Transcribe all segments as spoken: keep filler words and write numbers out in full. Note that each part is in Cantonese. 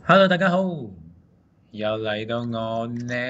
Hello，大家好，又嚟到我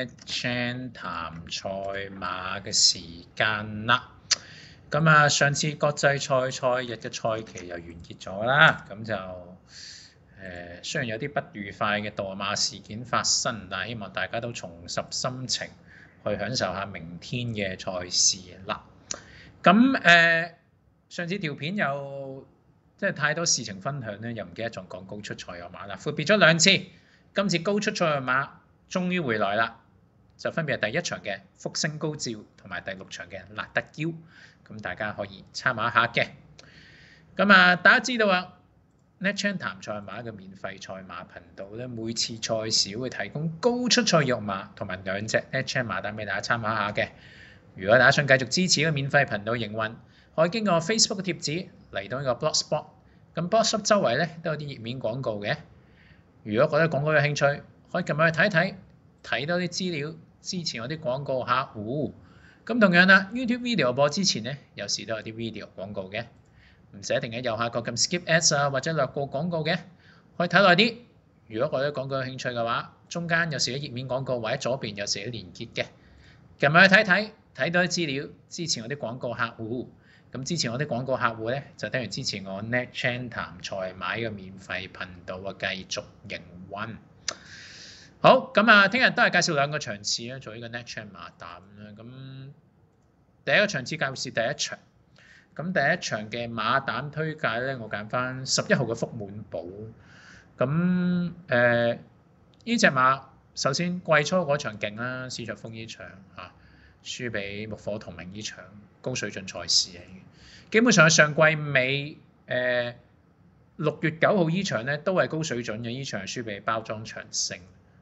NetChan 談賽馬嘅時間啦。咁啊，上次國際賽賽日嘅賽期又完結咗啦，咁就誒、呃、雖然有啲不愉快嘅墮馬事件發生，但係希望大家都重拾心情去享受下明天嘅賽事啦。咁誒、呃、上次條片有即係太多事情分享咧，又唔記得仲講高出賽有馬啦，闊別咗兩次。今次高出賽有馬終於回來啦，就分別係第一場嘅福星高照同埋第六場嘅辣得嬌，咁大家可以參考一下嘅。咁啊，大家知道啊 NetChan 談賽馬嘅免費賽馬頻道咧，每次賽事會提供高出賽育馬同埋兩隻 NetChan 馬單俾大家參考下嘅。如果大家想繼續支持個免費頻道營運，可以經過 Facebook 嘅貼紙嚟到呢個 Blogspot， 咁 Blogspot 周圍咧都有啲頁面廣告嘅。如果覺得廣告有興趣，可以撳入去睇一睇，睇多啲資料，支持我啲廣告客戶。咁同樣啦 ，YouTube video 播之前咧，有時都有啲 video 廣告嘅，唔使一定喺右下角撳 skip ads 啊，或者略過廣告嘅，可以睇耐啲。如果覺得廣告有興趣嘅話，中間有時啲頁面廣告或者左邊有時啲連結嘅，撳入去睇睇，睇多啲資料，支持我啲廣告客戶。咁支持我啲廣告客戶咧，就等於支持我 NetChan 談賽馬嘅免費頻道啊，繼續營運。好，咁啊，聽日都係介紹兩個場次啦，做呢個 NetChan 馬膽啦。咁第一個場次介紹是第一場，咁第一場嘅馬膽推介咧，我揀翻十一號嘅福滿寶。咁誒呢隻馬首先季初嗰場勁啦，史卓峰呢場嚇。啊輸俾木火同名呢場高水準賽事嚟嘅，基本上上季尾誒六月九號呢場咧都係高水準嘅，呢場係輸俾包裝長勝，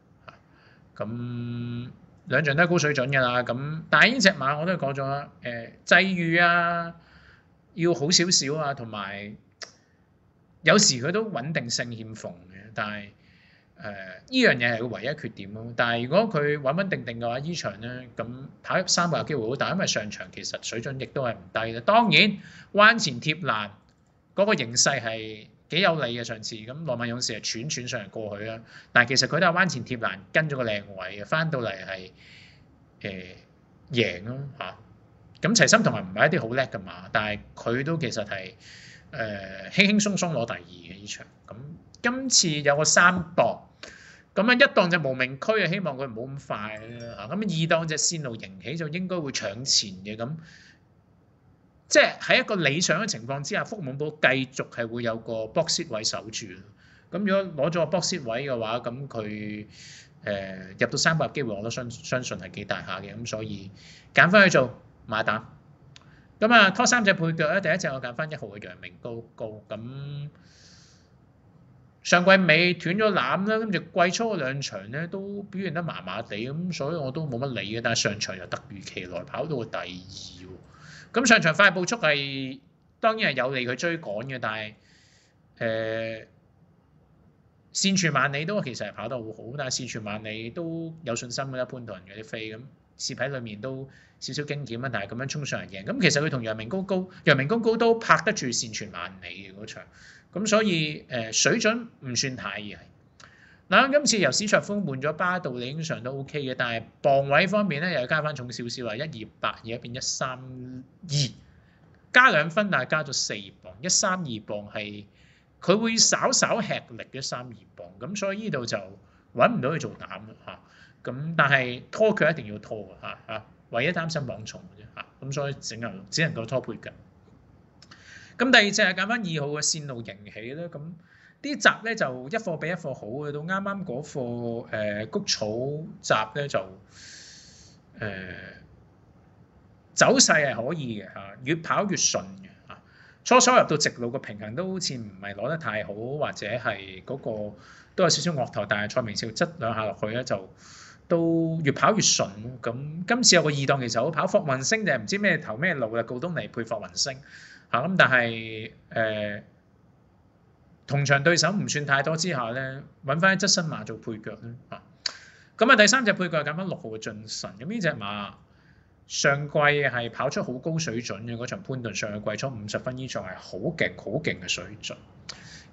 咁兩場都係高水準㗎啦。咁但係呢隻馬我都講咗啦，誒際遇啊要好少少啊，同埋有，有時佢都穩定性欠奉嘅，但係。誒呢樣嘢係佢唯一缺點咯，但係如果佢穩穩定定嘅話，呢場咧咁跑入三百嘅機會好大，因為上場其實水準亦都係唔低嘅。當然彎前貼欄嗰個形勢係幾有利嘅上次，咁羅曼勇士係喘喘上嚟過去啦，但係其實佢都係彎前貼欄跟咗個靚位嘅，翻到嚟係誒贏咯嚇。咁齊心同埋唔係一啲好叻嘅馬，但係佢都其實係誒輕輕鬆鬆攞第二嘅呢場。咁今次有個三檔。咁啊一檔就無名區啊，希望佢唔好咁快啦嚇。咁二檔隻線路迎起就應該會搶前嘅，咁即係喺一個理想嘅情況之下，福滿寶繼續係會有個 box seat 位守住。咁如果攞咗個 box seat 位嘅話，咁佢誒入到三百機會我都相相信係幾大下嘅，咁所以揀翻去做馬膽。咁啊拖三隻配腳咧，第一隻我揀翻一號嘅陽明高高咁。上季尾斷咗攬啦，跟住季初兩場咧都表現得麻麻地，咁所以我都冇乜理嘅。但係上場又突如其來跑到第二喎，咁上場快步速係當然係有利佢追趕嘅，但係誒線傳萬里都其實係跑得好好，但係線傳萬里都有信心嘅啦，潘頓嗰啲飛咁試喺裏面都少少驚險啊，但係咁樣衝上嚟贏，咁其實佢同陽明高高、陽明高高都拍得住線傳萬里嘅嗰場。咁所以誒、呃、水準唔算太曳。嗱，今次由史卓峰換咗巴道理應上都 OK 嘅，但係磅位方面咧又要加翻重少少啦，一二八而家變一三二，加兩分，但係加咗四磅，一三二磅係佢會稍稍吃力嘅三二磅，咁所以呢度就揾唔到佢做膽啦嚇。咁但係拖佢一定要拖嘅嚇嚇，唯一擔心磅重嘅啫嚇，咁所以只能只能夠拖配腳。咁第二隻係揀翻二號嘅線路迎起啦，咁啲集咧就一貨比一貨好嘅，到啱啱嗰貨誒谷草集咧就誒、呃、走勢係可以嘅嚇，越跑越順嘅嚇。初初入到直路個平衡都好似唔係攞得太好，或者係嗰個都有少少惡頭，但係蔡明少質兩下落去咧就都越跑越順。咁今次有個二檔其實好跑，霍雲星就係唔知咩頭咩路啦，告東尼配霍雲星。嚇咁，但係誒、呃、同場對手唔算太多之下咧，揾翻一側身馬做配腳咧嚇。咁啊，第三隻配腳揀翻六號嘅進神。咁呢隻馬上季係跑出好高水準嘅，嗰場潘頓上嘅季初五十分呢場係好勁好勁嘅水準。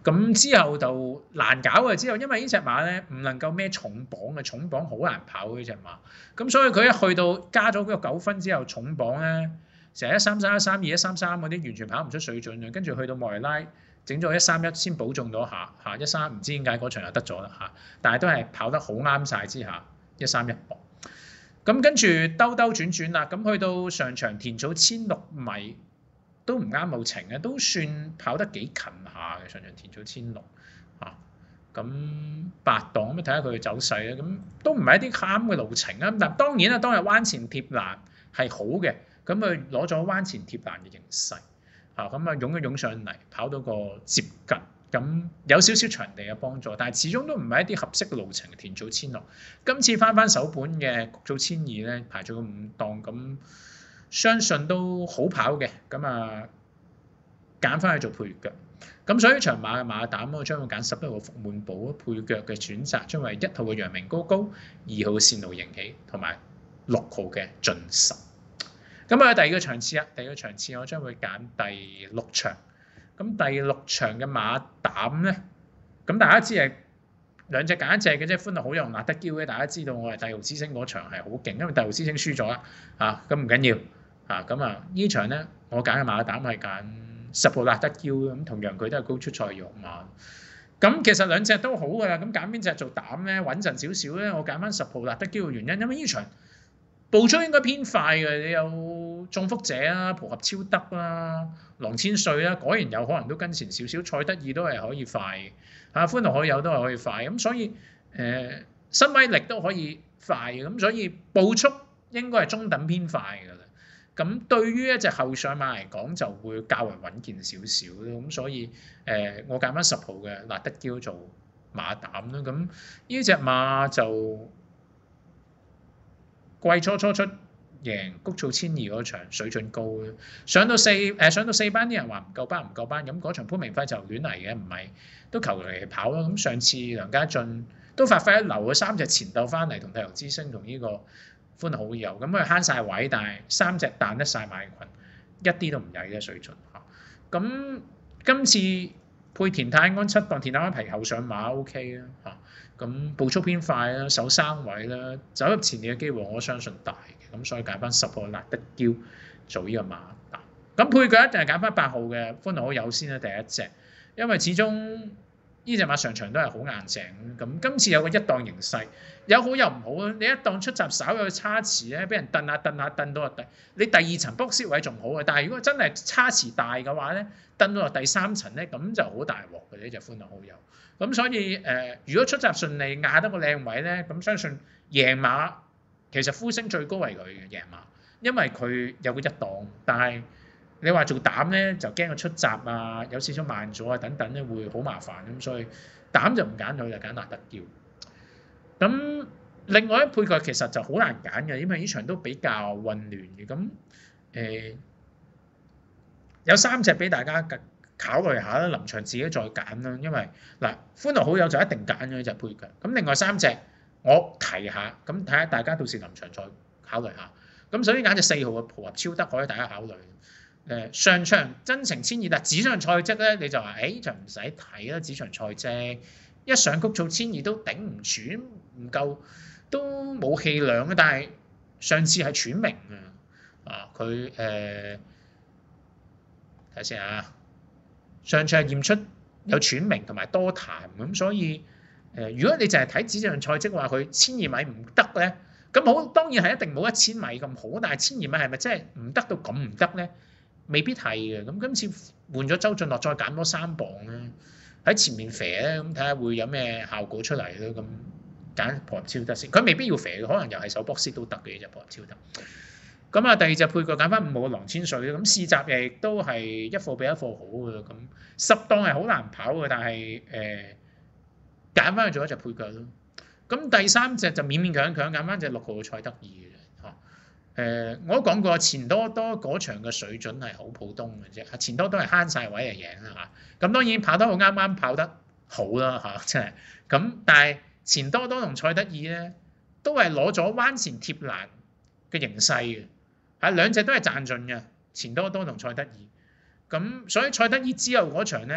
咁之後就難搞嘅，之後因為呢隻馬咧唔能夠孭重磅嘅，重磅好難跑呢隻馬。咁所以佢一去到加咗嗰個九分之後，重磅咧成日一三三、一三二、一三三嗰啲完全跑唔出水準嘅。跟住去到莫雷拉整咗一三一先保中咗下下一三，唔知點解嗰場又得咗啦嚇，但係都係跑得好啱晒之下一三一磅。咁跟住兜兜轉轉啦，咁去到上場田草千六米。都唔啱路程嘅，都算跑得幾近下嘅上場田草千六嚇，咁八檔咁睇下佢嘅走勢咧，咁都唔係一啲啱嘅路程啊。但當然啦，當日彎前貼欄係好嘅，咁佢攞咗彎前貼欄嘅形勢嚇，咁啊湧一湧上嚟，跑到個接近，咁有少少場地嘅幫助，但係始終都唔係一啲合適嘅路程嘅田草千六。今次翻翻首本嘅谷草千二咧，排咗個五檔咁。相信都好跑嘅，咁啊揀翻去做配腳，咁所以場馬嘅馬膽我將會揀十一號福滿寶配腳嘅選擇，將為一號嘅陽明高高，二號嘅線路迎起，同埋六號嘅進實。咁啊第二個場次啊，第二個場次我將會揀第六場，咁第六場嘅馬膽咧，咁大家知係兩隻揀一隻嘅啫，歡樂好友同納德嬌嘅，大家知道我係帝豪之星嗰場係好勁，因為帝豪之星輸咗啦，啊咁唔緊要。啊，咁啊，呢場咧，我揀嘅馬膽係揀十號納德嬌咁，同樣佢都係高出賽弱馬。咁其實兩隻都好㗎啦，咁揀邊隻做膽咧，穩陣少少咧，我揀翻十號納德嬌嘅原因，因為呢場步速應該偏快嘅，你有中福者啦、蒲合超德啦、郎千歲啦，果然有可能都跟前少少，賽得意都係可以快嘅，啊歡樂好友都係可以快，咁所以誒、呃、新威力都可以快嘅，咁所以步速應該係中等偏快㗎啦。咁對於一隻後上馬嚟講就會較為穩健少少咯，咁所以誒、呃、我揀翻十號嘅納德嬌做馬膽啦，咁呢隻馬就季初初出贏谷草千二嗰場水準高嘅，上到四誒、呃、上到四班啲人話唔夠班唔夠班，咁嗰場潘明輝就亂嚟嘅，唔係都求嚟跑咯，咁上次梁家俊都發揮一流嘅三隻前鬥翻嚟同帝豪之星同呢個歡樂好友，咁佢慳晒位，但係三隻彈得晒馬群，一啲都唔曳嘅水準嚇。咁今次配田泰安七檔，田泰安皮後上馬 O K 啦嚇。咁步速偏快啦，守三位啦，走入前列嘅機會我相信大嘅，咁所以揀翻十號納德嬌做呢個馬膽。咁配腳一定係揀翻八號嘅歡樂好友先啦，第一隻，因為始終呢隻馬上場都係好硬淨，咁今次有個一檔形勢，有好有唔好啊！你一檔出閘稍有差池咧，俾人蹬下蹬下蹬到落地，你第二層 box 位仲好啊，但係如果真係差池大嘅話咧，蹬到落第三層咧，咁就好大鑊嘅呢隻歡樂好友。咁所以誒、呃，如果出閘順利壓得個靚位咧，咁相信贏馬其實呼聲最高係佢嘅贏馬，因為佢有個一檔，但係你話做膽咧就驚佢出閘啊，有少少慢咗啊等等咧會好麻煩，咁所以膽就唔揀佢，就揀納德嬌。咁另外一配腳其實就好難揀嘅，因為呢場都比較混亂嘅。咁誒、呃、有三隻俾大家考慮下啦，臨場自己再揀啦。因為嗱歡樂好友就一定揀咗呢隻配腳。咁另外三隻我提下，咁睇下大家到時臨場再考慮下。咁首先揀隻四號嘅蒲合超德，可以大家考慮。誒上場真情千二，但係紙上賽績咧，你就話誒就唔使睇啦，紙上賽績一上谷草千二都頂唔住，唔夠都冇氣量嘅。但係上次係喘明啊，啊佢誒睇先啊，上次係驗出有喘明同埋多痰咁，所以誒、呃、如果你淨係睇紙上賽績話佢千二米唔得咧，咁好當然係一定冇一千米咁好，但係千二米係咪真係唔得到咁唔得咧？未必係嘅，咁今次換咗周俊樂，再減多三磅咧，喺前面肥咧，咁睇下會有咩效果出嚟咯。咁揀蒲合超德先，佢未必要肥嘅，可能又係手搏師都得嘅啫。蒲合超德。咁啊，第二隻配角揀翻五號嘅郎千歲咁試閘亦都係一貨比一貨好嘅，咁十檔係好難跑嘅，但係誒揀翻去做一隻配角咯。咁第三隻就勉勉強強揀翻隻六號嘅賽德爾嘅。誒、呃，我都講過錢多多嗰場嘅水準係好普通嘅啫，錢多多係慳晒位嚟贏啦嚇。咁當然跑得好啱啱跑得好啦嚇，真係。咁但係錢多多同賽德爾咧，都係攞咗彎前貼欄嘅形勢嘅，係兩隻都係賺盡嘅，錢多多同賽德爾。咁所以賽德爾之後嗰場咧，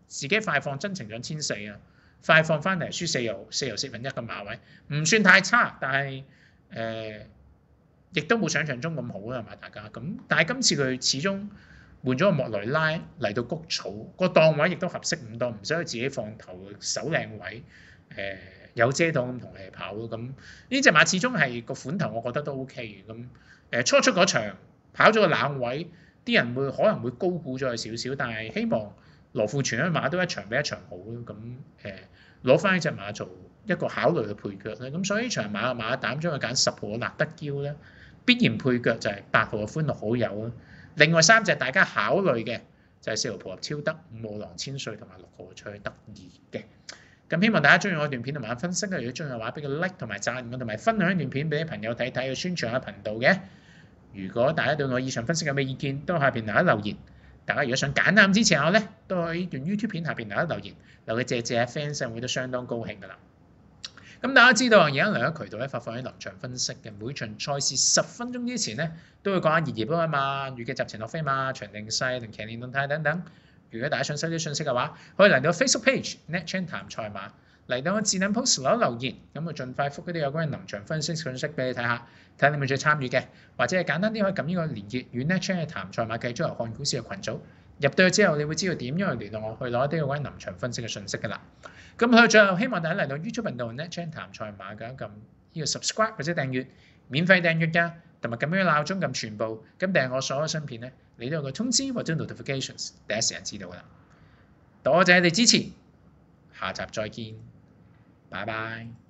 自己快放真情獎千四啊，快放翻嚟輸四又四又四分一嘅馬位，唔算太差，但係誒亦都冇想象中咁好啦，係嘛大家咁？但係今次佢始終換咗個莫雷拉嚟到谷草，個檔位亦都合適唔多，唔使佢自己放頭守靚位，誒、呃、有遮擋咁同你跑咯。咁呢隻馬始終係個款頭，我覺得都 OK 嘅。咁誒、呃、初出嗰場跑咗個冷位，啲人會可能會高估咗佢少少，但係希望羅富全嘅馬都一場比一場好咯。咁誒攞翻呢隻馬做一個考慮嘅配腳咧。咁所以呢場馬嘅馬膽將佢揀十號嘅納德嬌咧，必然配腳就係八號嘅歡樂好友啦。另外三隻大家考慮嘅就係四號蒲合超德、五號郎千歲同埋六號翠得意嘅。咁希望大家中意我段片同埋分析，如果中意嘅話，俾個 like 同埋讚我，同埋分享一段片俾啲朋友睇睇，去宣傳下頻道嘅。如果大家對我以上分析有咩意見，都喺下邊留一留言。大家如果想簡單支持我咧，都喺呢段 YouTube 片下邊留一留言，留個謝謝 fans 會都相當高興噶啦。咁大家知道而家兩個渠道咧發放喺臨場分析嘅，每場賽事十分鐘之前咧都會講下熱熱波啊嘛、預計集前落飛馬、場定勢同騎練動態等等。如果大家想收啲信息嘅話，可以嚟到 Facebook page NetChain 談賽馬，嚟到我智能 post 留留言，咁我盡快覆嗰啲有關臨場分析信息俾你睇下，睇下你咪再參與嘅，或者係簡單啲可以撳呢個連結與 NetChain 嘅談賽馬繼續由看股市嘅群組入到去之後，你會知道點樣去聯絡我去攞一啲有關臨場分析嘅信息㗎啦。咁去最後希望大家嚟到 YouTube 頻道 NetChain 談賽馬嘅撳呢個 subscribe 或者訂閱，免費訂閱㗎，同埋撳呢個鬧鐘撳全部，咁訂我所有新片咧，你都有個通知或者 notifications 第一時間知道㗎啦。多謝你哋支持，下集再見，拜拜。